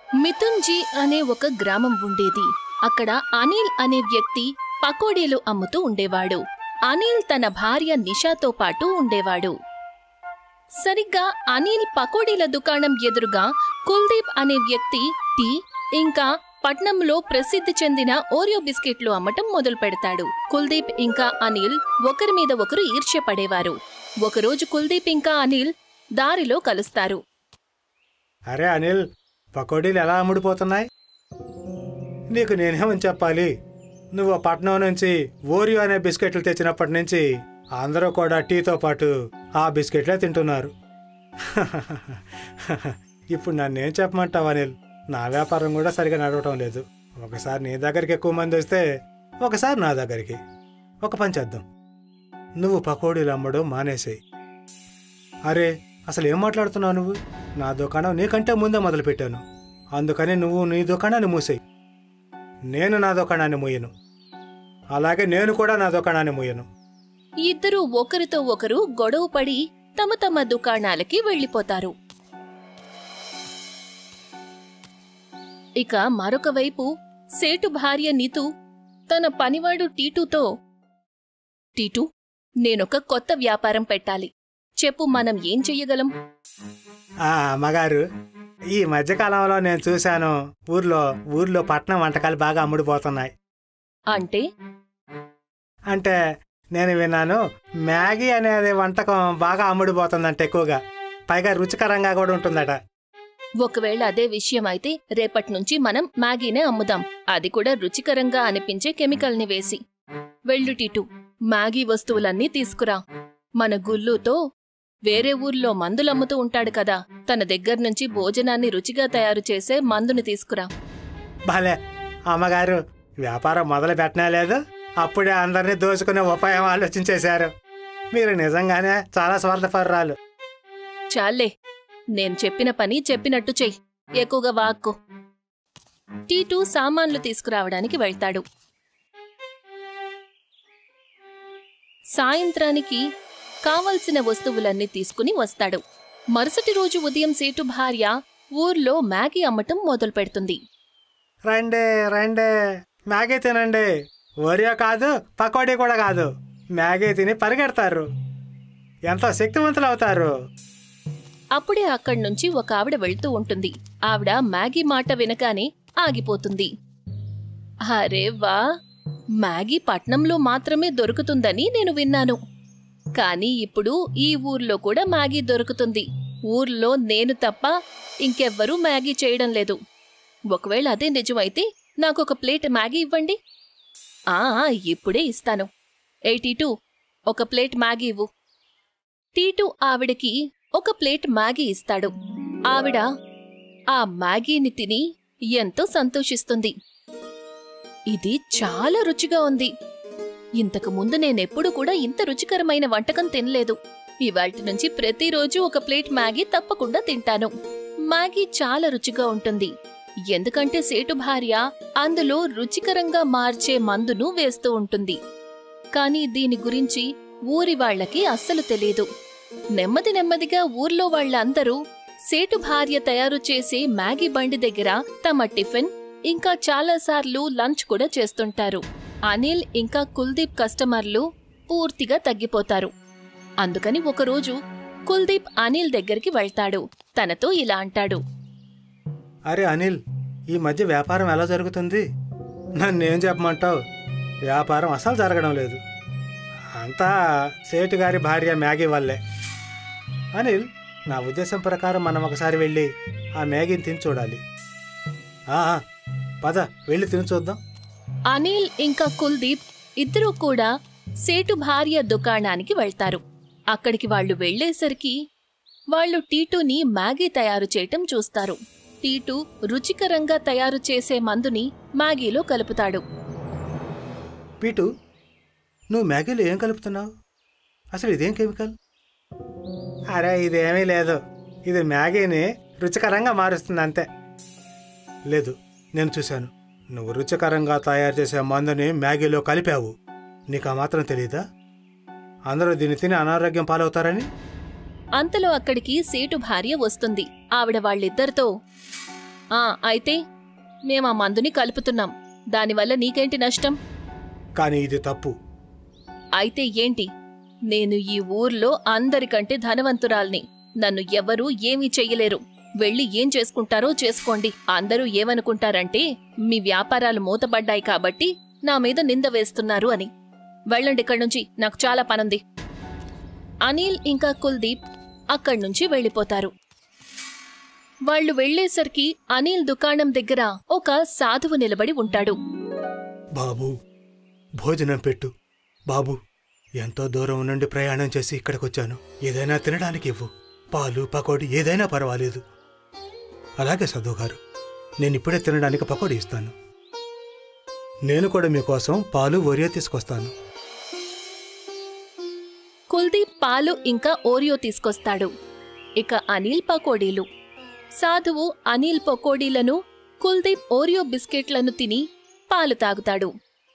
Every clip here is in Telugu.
మిథున్జీ అనే ఒక గ్రామం ఉండేది. అక్కడ అనిల్ అనే వ్యక్తి పకోడీలు అమ్ముతూ ఉండేవాడు. అనిల్ తన భార్య నిషాతో పాటు ఉండేవాడు. సరిగ్గా అనిల్ పకోడీల దుకాణం ఎదురుగా కుల్దీప్ అనే వ్యక్తి టీ ఇంకా పట్నంలో ప్రసిద్ధి చెందిన ఓరియో బిస్కెట్లు అమ్మటం మొదలు పెడతాడు. కుల్దీప్ ఇంకా అనిల్ ఒకరి మీద ఒకరు ఈర్ష్యపడేవారు. ఒకరోజు కుల్దీప్ ఇంకా అనిల్ దారిలో కలుస్తారు. అరే అనిల్, పకోడీలు ఎలా అమ్ముడిపోతున్నాయి? నీకు నేనేమని చెప్పాలి? నువ్వు పట్నం నుంచి ఓరియో అనే బిస్కెట్లు తెచ్చినప్పటి నుంచి అందరూ కూడా టీతో పాటు ఆ బిస్కెట్లే తింటున్నారు. ఇప్పుడు నన్నేం చెప్పమంటావు అనిల్? నా వ్యాపారం కూడా సరిగా నడవటం లేదు. ఒకసారి నీ దగ్గరికి ఎక్కువ మంది వస్తే ఒకసారి నా దగ్గరికి. ఒక పని చేద్దాం, నువ్వు పకోడీలు అమ్మడం మానేసేయి. అరే అసలు ఏం మాట్లాడుతున్నావు నువ్వు? నా దుకాణం నీకంటే ముందే మొదలుపెట్టాను, అందుకని నువ్వు నీ దుకాణాన్ని మూసేయి. నేను నా దుకాణాన్ని మూయను, అలాగే నేను కూడా నా దుకాణాన్ని మూయను. ఇద్దరూ ఒకరితో ఒకరు గొడవ పడి తమ తమ దుకాణాలకి వెళ్లిపోతారు. ఇక మరొక వైపు సేటు భార్య నీతు తన పనివాడు టీటూతో, టీటూ, నేనొక కొత్త వ్యాపారం పెట్టాలి, చెప్పు మనం ఏం చెయ్యగలం? అమ్మగారు, ఈ మధ్యకాలంలో నేను చూశాను, ఊర్లో పట్నం వంటకాలు బాగా అమ్ముడిపోతున్నాయి. అంటే నేను విన్నాను, మ్యాగీ అనేది వంటకం బాగా అమ్ముడిపోతుందంట ఎక్కువగా, పైగా రుచికరంగా కూడా ఉంటుందట. ఒకవేళ అదే విషయం అయితే రేపటి నుంచి మనం మ్యాగీనే అమ్ముదాం, అది కూడా రుచికరంగా అనిపించే కెమికల్ని వేసి. వెళ్ళు టీటూ, మ్యాగీ వస్తువులన్నీ తీసుకురా. మన గుల్లుతో వేరే ఊర్లో మందులమ్ముతూ ఉంటాడు కదా, తన దగ్గర్నుంచి భోజనాన్ని రుచిగా తయారు చేసే మందుని తీసుకురా. భలే అమ్మగారు, వ్యాపారం మొదలు పెట్టనే లేదు, అప్పుడే అందరినీ దోచుకునే ఉపాయం ఆలోచించేశారు. మీరు నిజంగానే చాలా స్వార్థపరురాలు. చాలే, నేను చెప్పిన పని చెప్పినట్టు చెయ్యి, ఎక్కువగా వాక్కు. టీటూ సామాన్లు తీసుకురావడానికి వెళ్తాడు. సాయంత్రానికి కావలసిన వస్తువులన్నీ తీసుకుని వస్తాడు. మరుసటి రోజు ఉదయం సేటు భార్య ఊర్లో మ్యాగీ అమ్మటం మొదలు పెడుతుంది. రండే రండే, మ్యాగీ తినండి. ఓరియో కాదు, పకోడీ కూడా కాదు, మ్యాగీ తిని పరిగెడతారు, ఎంతో శక్తివంతులు అవుతారు. అప్పుడే అక్కడ్నుంచి ఒక ఆవిడ వెళ్తూ ఉంటుంది. ఆవిడ మ్యాగీ మాట వినగానే ఆగిపోతుంది. అరే వా, మ్యాగీ పట్నంలో మాత్రమే దొరుకుతుందని నేను విన్నాను, కానీ ఇప్పుడు ఈ ఊర్లో కూడా మ్యాగీ దొరుకుతుంది. ఊర్లో నేను తప్ప ఇంకెవ్వరూ మ్యాగీ చేయడం లేదు. ఒకవేళ అదే నిజమైతే నాకొక ప్లేట్ మ్యాగీ ఇవ్వండి. ఇప్పుడే ఇస్తాను. ఏ టీటూ, ఒక ప్లేట్ మ్యాగీ ఇవ్వు. టీటూ ఆవిడకి ఒక ప్లేట్ మ్యాగీ ఇస్తాడు. ఆవిడ ఆ మ్యాగీని తిని ఎంతో సంతోషిస్తుంది. ఇది చాలా రుచిగా ఉంది. ఇంతకు ముందు నేనెప్పుడు కూడా ఇంత రుచికరమైన వంటకం తినలేదు. ఇవాల్టి నుంచి ప్రతిరోజు ఒక ప్లేట్ మ్యాగీ తప్పకుండా తింటాను. మ్యాగీ చాలా రుచిగా ఉంటుంది, ఎందుకంటే సేటు భార్య అందులో రుచికరంగా మార్చే మందును వేస్తూ ఉంటుంది. కాని దీని గురించి ఊరి వాళ్లకి అస్సలు తెలీదు. నెమ్మది నెమ్మదిగా ఊర్లో వాళ్లందరూ సేటు భార్య తయారు చేసే మ్యాగీ బండి దగ్గర తమ టిఫిన్ ఇంకా చాలాసార్లు లంచ్ కూడా చేస్తుంటారు. అనిల్ ఇంకా కుల్దీప్ కస్టమర్లు పూర్తిగా తగ్గిపోతారు. అందుకని ఒకరోజు కుల్దీప్ అనిల్ దగ్గరికి వెళ్తాడు. తనతో ఇలా అంటాడు, అరే అనిల్, ఈ మధ్య వ్యాపారం ఎలా జరుగుతుంది? నన్నేం చెప్పమంటావు? వ్యాపారం అసలు జరగడం లేదు, అంతా సేటు గారి భార్య మ్యాగీ వల్లే. అనిల్, నా ఉద్దేశం ప్రకారం మనం ఒకసారి వెళ్ళి ఆ మ్యాగీని తిని చూడాలి. పద, వెళ్ళి తిని చూద్దాం. అనిల్ ఇంకా కుల్దీప్ ఇద్దరూ కూడా సేటు భార్య దుకాణానికి వెళ్తారు. అక్కడికి వాళ్లు వెళ్లేసరికి వాళ్లు టీటూని మ్యాగీ తయారు చేయటం చూస్తారు. టీటూ రుచికరంగా తయారు చేసే మందుని మ్యాగీలో కలుపుతాడు. పీటు, నువ్వు మ్యాగీలో ఏం కలుపుతున్నావు? అసలు ఇదేం కెమికల్? అరే ఇదేమీ లేదు, ఇది మ్యాగీని రుచికరంగా మారుస్తుంది అంతే. లేదు, నేను చూశాను, నువ్వు రుచికరంగా తయారు చేసే మందుని మ్యాగీలో కలిపావు. నీకు ఆ మాత్రం తెలీదా? అందరూ దీన్ని తిని అనారోగ్యం పాలవుతారని. అంతలో అక్కడికి సేటు భార్య వస్తుంది. ఆవిడ వాళ్ళిద్దరితో, అయితే మేం ఆ మందుని కలుపుతున్నాం. దానివల్ల నీకేంటి నష్టం? కానీ ఇది తప్పు. అయితే ఏంటి? నేను ఈ ఊర్లో అందరికంటే ధనవంతురాల్ని. నన్ను ఎవరూ ఏమీ చెయ్యలేరు. వెళ్ళి ఏం చేసుకుంటారో చేసుకోండి. అందరూ ఏమనుకుంటారంటే మీ వ్యాపారాలు మూతపడ్డాయి కాబట్టి నా మీద నింద వేస్తున్నారు అని. వెళ్ళండిక్కడ్నుంచి, నాకు చాలా పనుంది. అనిల్ ఇంకా కుల్దీప్ అక్కడ్నుంచి వెళ్ళిపోతారు. వాళ్లు వెళ్లేసరికి అనిల్ దుకాణం దగ్గర ఒక సాధువు నిలబడి ఉంటాడు. బాబూ, భోజనం పెట్టు. బాబూ, ఎంతో దూరం నుండి ప్రయాణం చేసి ఇక్కడికొచ్చాను. ఏదైనా తినడానికి ఇవ్వు. పాలు, పకోడీ ఏదైనా పర్వాలేదు. అలాగే సాధువు గారు, నేనిప్పుడే తినడానికి పకోడీ ఇస్తాను. నేను కూడా మీకోసం పాలు, ఓరియో తీసుకొస్తాను. కుల్దీప్ పాలు ఇంకా ఓరియో తీసుకొస్తాడు. ఇక అనిల్ పకోడీలు. సాధువు అనిల్ పకోడీలను, కుల్దీప్ ఓరియో బిస్కెట్లను తిని పాలు తాగుతాడు.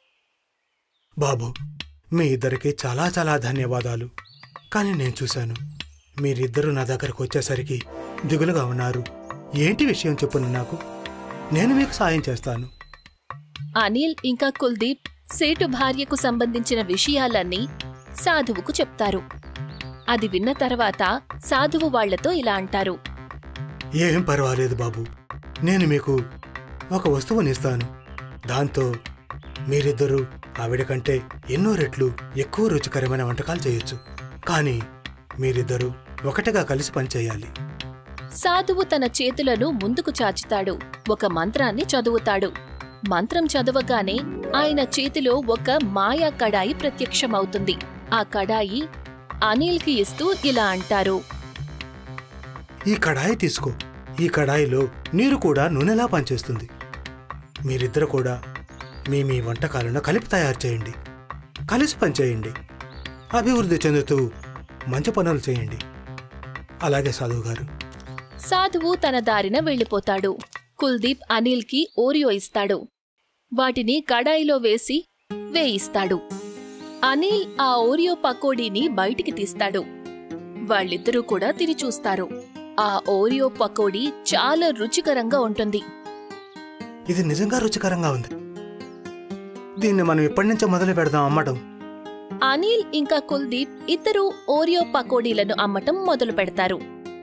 బాబు, మీ ఇద్దరికి చాలా చాలా ధన్యవాదాలు. కానీ నేను చూశాను, మీరిద్దరూ నా దగ్గరకు వచ్చేసరికి దిగులుగా ఉన్నారు. ఏంటి విషయం చెప్పును నాకు. నేను మీకు సాయం చేస్తాను. అనిల్ ఇంకా కుల్దీప్ సేటు భార్యకు సంబంధించిన విషయాలన్నీ సాధువుకు చెప్తారు. అది విన్న తర్వాత సాధువు వాళ్లతో ఇలా అంటారు. ఏం పర్వాలేదు బాబు, నేను మీకు ఒక వస్తువునిస్తాను. దాంతో మీరిద్దరూ ఆవిడ కంటే ఎన్నో రెట్లు ఎక్కువ రుచికరమైన వంటకాలు చేయొచ్చు. కానీ మీరిద్దరూ ఒకటిగా కలిసి పనిచేయాలి. సాధువు తన చేతులను ముందుకు చాచుతాడు. ఒక మంత్రాన్ని చదువుతాడు. మంత్రం చదవగానే ఆయన చేతిలో ఒక మాయా కడాయి ప్రత్యక్షమవుతుంది. ఆ కడాయి అనిల్కి ఇస్తూ ఇలా అంటారు. ఈ కడాయి తీసుకో. ఈ కడాయిలో నీరు కూడా నూనెలా పనిచేస్తుంది. మీరిద్దరు కూడా మీ మీ వంటకాలను కలిపి తయారు చేయండి. కలిసి పనిచేయండి. అభివృద్ధి చెందుతూ మంచి పనులు చేయండి. అలాగే సాధువు గారు. సాధువు తన దారిన వెళ్ళిపోతాడు. కుల్దీప్ అనిల్కి ఓరియో ఇస్తాడు. వాటిని కడాయిలో వేసి వేయిస్తాడు. అనిల్ ఆ ఓరియో పకోడీని బయటికి తీస్తాడు. వాళ్ళిద్దరూ కూడా తిని చూస్తారు. ఆ ఓరియో పకోడీ చాలా రుచికరంగా ఉంటుంది. ఇది నిజంగా రుచికరంగా ఉంది. దీన్ని మనం ఇప్పటి నుంచే మొదలు పెడదాం అమ్మటం. అనిల్ ఇంకా కుల్దీప్ ఇద్దరూ ఓరియో పకోడీలను అమ్మటం మొదలు పెడతారు.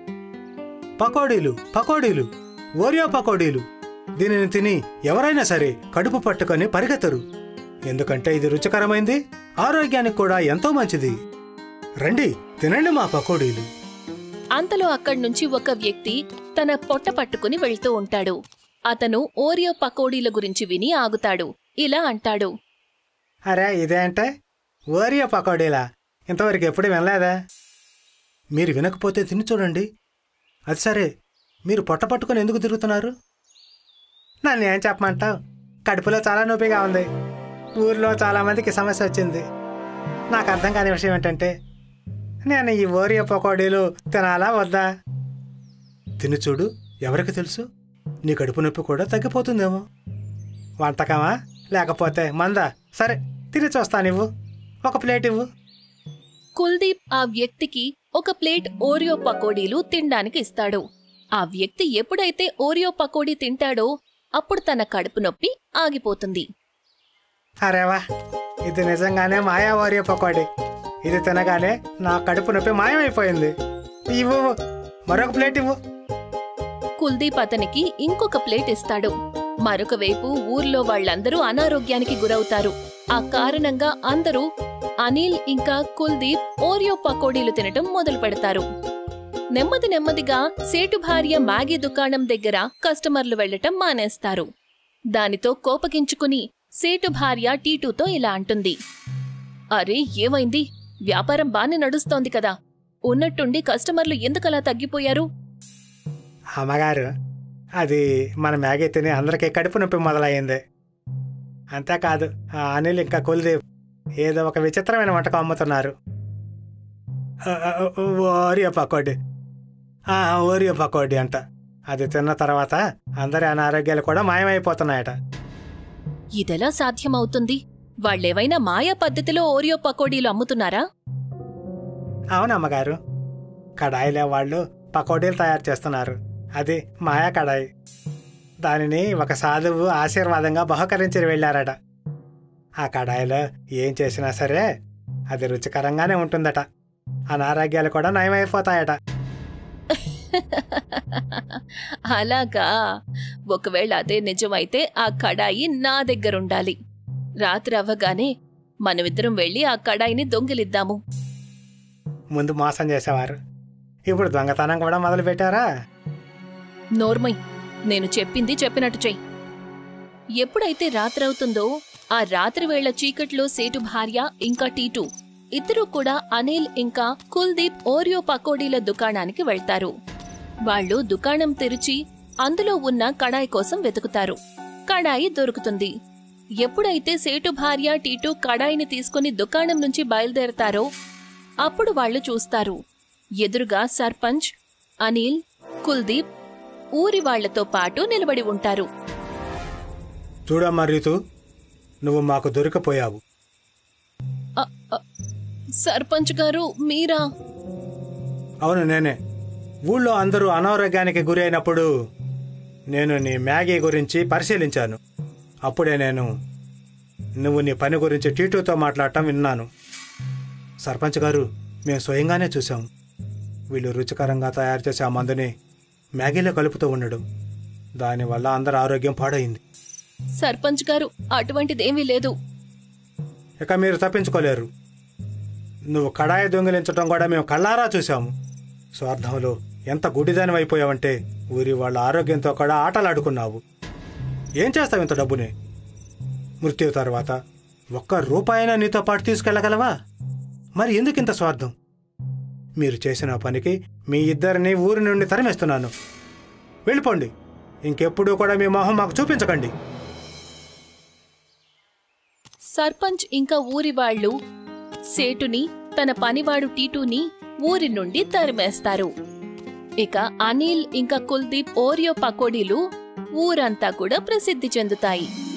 పకోడీలు, పకోడీలు, ఓరియో పకోడీలు. దీనిని తిని ఎవరైనా సరే కడుపు పట్టుకొని పరిగెత్తరు. ఎందుకంటే ఇది రుచికరమైంది, ఆరోగ్యానికి కూడా ఎంతో మంచిది. రండి, తినండి మా పకోడీలు. అంతలో అక్కడ్నుంచి ఒక వ్యక్తి తన పొట్ట పట్టుకుని వెళ్తూ ఉంటాడు. అతను ఓరియో పకోడీల గురించి విని ఆగుతాడు. ఇలా అంటాడు. అరే, ఇదే అంటే ఓరియో పకోడీలా? ఇంతవరకు ఎప్పుడు వినలేదా? మీరు వినకపోతే తిని చూడండి. అది సరే, మీరు పొట్ట పట్టుకుని ఎందుకు తిరుగుతున్నారు? నన్ను ఏం చెప్పమంటావు? కడుపులో చాలా నొప్పిగా ఉంది. ఊర్లో చాలామందికి సమస్య వచ్చింది. నాకు అర్థం కాని విషయం ఏంటంటే, నేను ఈ ఓరియో పకోడీలు తినాలా వద్దా? తిని చూడు, ఎవరికి తెలుసు, నీ కడుపు నొప్పి కూడా తగ్గిపోతుందేమో. వంటకమా లేకపోతే మందా? సరే, తిని చూస్తానివ్వు. ఒక ప్లేట్ ఇవ్వు. కుల్దీప్ ఆ వ్యక్తికి ఒక ప్లేట్ ఓరియో పకోడీలు తినడానికి ఇస్తాడు. ఆ వ్యక్తి ఎప్పుడైతే ఓరియో పకోడీ తింటాడో అప్పుడు తన కడుపు నొప్పి ఆగిపోతుంది. అరేవా, ఇది నిజంగానే మాయా ఓరియో పకోడీ. ఇది తినగానే నా కడుపు నొప్పి మాయమైపోయింది. ఇవ్వు, మరొక ప్లేట్ ఇవ్వు. కుల్దీప్ అతనికి ఇంకొక ప్లేట్ ఇస్తాడు. మరొక వైపు ఊర్లో వాళ్లందరూ అనారోగ్యానికి గురవుతారు. ఆ కారణంగా అందరూ అనిల్ ఇంకా కుల్దీప్ ఓరియో పకోడీలు తినటం మొదలు పెడతారు. నెమ్మది నెమ్మదిగా సేటు భార్య మ్యాగీ దుకాణం దగ్గర కస్టమర్లు వెళ్లటం మానేస్తారు. దానితో కోపగించుకుని సేటు భార్య టీటూతో ఇలా అంటుంది. అరే, ఏమైంది? వ్యాపారం బానే నడుస్తోంది కదా. ఉన్నట్టుండి కస్టమర్లు ఎందుకలా తగ్గిపోయారు? అమ్మగారు, అది మన మ్యాగీ తిని అందరికీ కడుపు నొప్పి మొదలయ్యింది. అంతేకాదు, అనిల్ ఇంకా కుల్దీప్ ఏదో ఒక విచిత్రమైన వంటకం అమ్ముతున్నారు. ఓరియో పకోడీ. ఓరియో పకోడీ అంట. అది తిన్న తర్వాత అందరి అనారోగ్యాలు కూడా మాయమైపోతున్నాయట. ఇదెలా సాధ్యమవుతుంది? వాళ్ళేవైనా మాయా పద్ధతిలో ఓరియో పకోడీలు అమ్ముతున్నారా? అవునమ్మగారు, కడాయిలే వాళ్ళు పకోడీలు తయారు చేస్తున్నారు. అది మాయా కడాయి. దానిని ఒక సాధువు ఆశీర్వాదంగా బహుకరించి వెళ్ళారట. ఆ కడాయిలో ఏం చేసినా సరే అది రుచికరంగానే ఉంటుందట. అనారోగ్యాలు కూడా నయమైపోతాయట. అలాగా? ఒకవేళ అదే నిజమైతే ఆ కడాయి నా దగ్గరుండాలి. రాత్రి అవ్వగానే మనమిద్దరం వెళ్ళి ఆ కడాయిని దొంగిలిద్దాము. ముందు మోసం చేసేవారు, ఇప్పుడు దొంగతనం కూడా మొదలు పెట్టారా? నోర్మై, నేను చెప్పింది చెప్పినట్టు చెయ్యి. ఎప్పుడైతే రాత్రవుతుందో ఆ రాత్రి వేళ చీకట్లో సేటు భార్య ఇంకా టీటు ఇద్దరూ కూడా అనిల్ ఇంకా కుల్దీప్ ఓరియో పకోడీల దుకాణానికి వెళ్తారు. వాళ్ళు దుకాణం తెరిచి అందులో ఉన్న కడాయి కోసం వెతుకుతారు. కడాయి దొరుకుతుంది. ఎప్పుడైతే సేటు భార్య టీటు కడాయిని తీసుకుని దుకాణం నుంచి బయలుదేరతారో అప్పుడు వాళ్ళు చూస్తారు, ఎదురుగా సర్పంచ్, అనిల్, కుల్దీప్ ఊరి వాళ్లతో పాటు నిలబడి ఉంటారు. చూడమ్మా రీతు, నువ్వు మాకు దొరికిపోయావు. సర్పంచ్ గారు మీరా? అవును, నేనే. ఊళ్ళో అందరూ అనారోగ్యానికి గురి అయినప్పుడు నేను నీ మ్యాగీ గురించి పరిశీలించాను. అప్పుడే నువ్వు నీ పని గురించి టీటూతో మాట్లాడటం విన్నాను. సర్పంచ్ గారు, మేము స్వయంగానే చూసాం. వీళ్ళు రుచికరంగా తయారు చేసే ఆ మందుని మ్యాగీలో కలుపుతూ ఉండడం, దానివల్ల అందరి ఆరోగ్యం పాడైంది. సర్పంచ్ గారు, అటువంటిదేమీ లేదు. ఇక మీరు తప్పించుకోలేరు. నువ్వు కడాయి దొంగిలించడం కూడా మేము కళ్ళారా చూసాము. స్వార్థంలో ఎంత గుడిదాని అయిపోయావంటే ఊరి వాళ్ళ ఆరోగ్యంతో కూడా ఆటలాడుకున్నావు. ఏం చేస్తావు ఇంత డబ్బుని? మృత్యు తర్వాత ₹1 నీతో పాటు తీసుకెళ్ళగలవా? మరి ఎందుకింత స్వార్థం? మీరు చేసిన పనికి మీ ఇద్దరిని ఊరి నుండి తరిమేస్తున్నాను. వెళ్ళిపోండి. ఇంకెప్పుడూ కూడా మీ మొహం మాకు చూపించకండి. సర్పంచ్ ఇంకా ఊరి వాళ్ళు సేటుని, తన పనివాడు టీటూని ఊరి నుండి తరిమేస్తారు. ఇక అనిల్ ఇంకా కుల్దీప్ ఓరియో పకోడీలు ఊరంతా కూడా ప్రసిద్ధి చెందుతాయి.